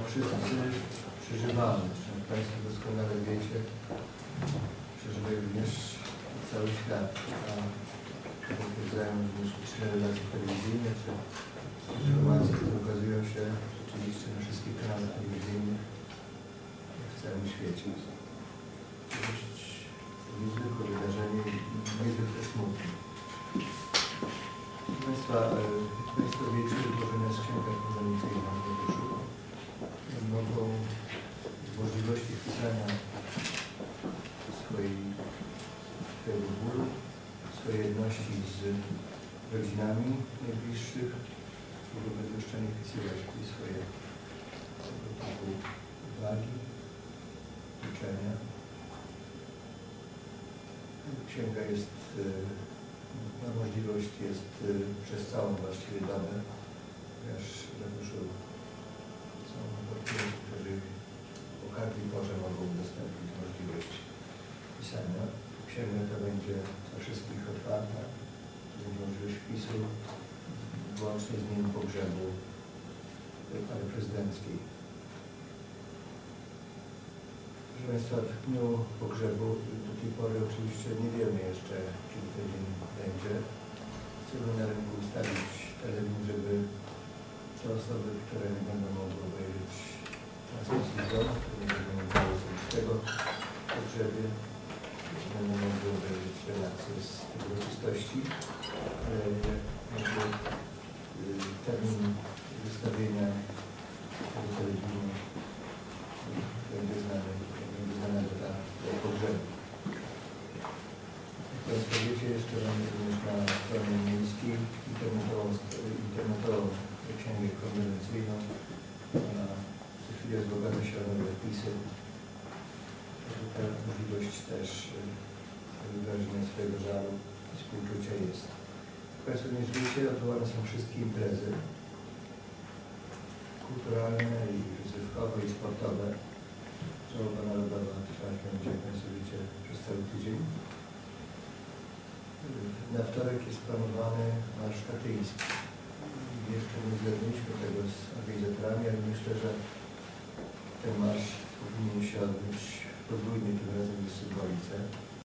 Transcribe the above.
wszyscy przeżywamy. Zresztą Państwo doskonale wiecie, przeżywa również cały świat. A potwierdzają również liczne relacje telewizyjne, czy informacje, które ukazują się rzeczywiście na wszystkich kanałach telewizyjnych w całym świecie. Dość niezwykłe wydarzenie i niezwykle smutne. Państwo wiecie, że złożona jest księga konwencyjna w Zawiszu. Mogą z możliwości wpisania swojego bólu, swojej jedności z rodzinami najbliższych, mogą bezwzględnie wpisywać swoje typu uwagi, życzenia. Księga jest, ma możliwość, jest przez całą właściwie dobę, ponieważ w Zawiszu są pacjenci, którzy o każdej porze mogą udostępnić możliwość pisania. Księga ta będzie dla wszystkich otwarta, będzie możliwość wpisu włącznie z dniem pogrzebu pary prezydenckiej. Proszę Państwa, w dniu pogrzebu do tej pory oczywiście nie wiemy jeszcze, kiedy ten dzień będzie. Chcemy na rynku ustawić termin, żeby te osoby, które nie będą mogły obejrzeć transmisji z domu, które nie będą mogły osobistego pogrzebie, będą mogły obejrzeć relacje z tych uroczystości. Termin wystawienia tego telewizji będzie znana data pogrzebu. Jak Państwo wiecie, jeszcze mamy również na stronie miejskiej internetową księgę konwencyjną. Ona co chwilę wzbogaca się o nowe wpisy. Ta możliwość też wyrażenia swojego żalu i współczucia jest. Jak Państwo nie wiecie, odwołane są wszystkie imprezy kulturalne i rozrywkowe i sportowe. Żałoba narodowa trwać będzie, jak Państwo wiecie, przez cały tydzień. Na wtorek jest planowany marsz katyński. Jeszcze nie uzgodniliśmy tego z organizatorami, ale myślę, że ten marsz powinien się odbyć podwójnie tym razem w Symbolice.